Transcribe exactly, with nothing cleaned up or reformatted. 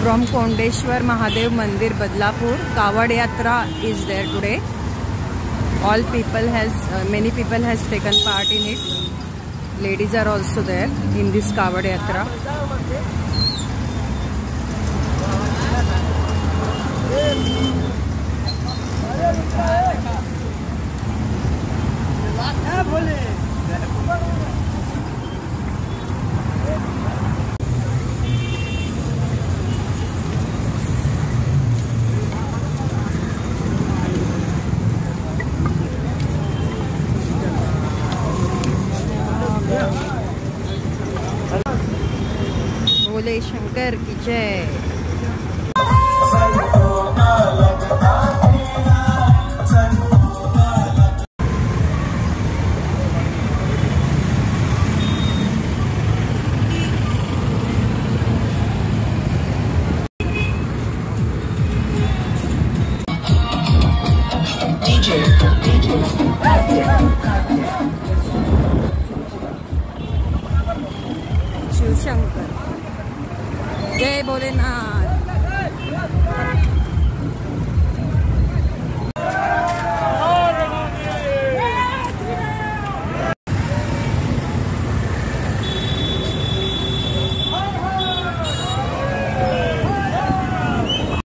From Kondeshwar Mahadev Mandir, Badlapur, Kavad Yatra is there today. All people has, uh, many people has taken part in it. Ladies are also there in this Kavad Yatra. बोले शंकर की जय। शिव शंकर जय भोलेनाथ।